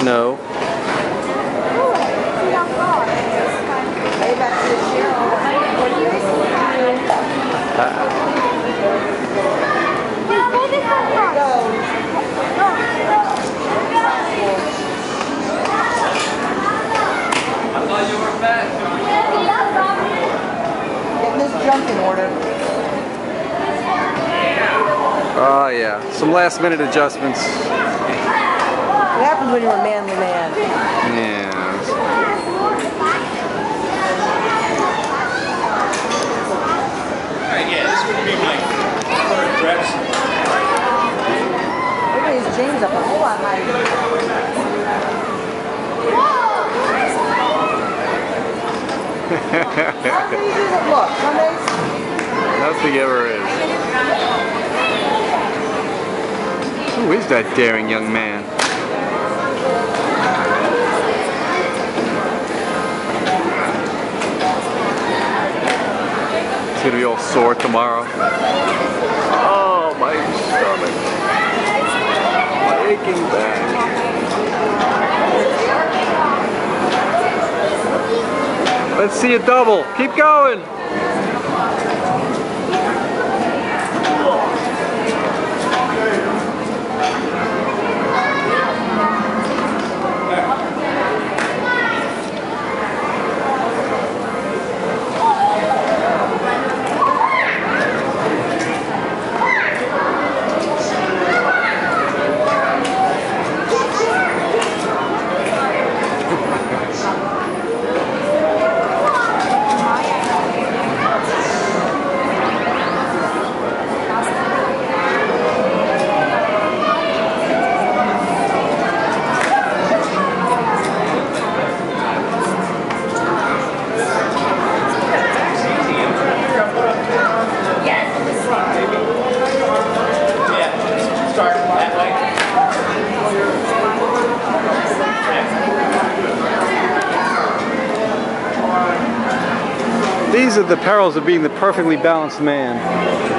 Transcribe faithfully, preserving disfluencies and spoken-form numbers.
No. Getting this junk in order. Oh yeah, some last minute adjustments. What happens when you're a manly man? Yeah. Alright, yeah, this would be my third dress. Look at these jeans up a whole lot higher. How crazy does it look? Sundays? Nothing ever is. Who is that daring young man? It's gonna be all sore tomorrow. Oh, my stomach. My aching back. Let's see a double. Keep going. These are the perils of being the perfectly balanced man.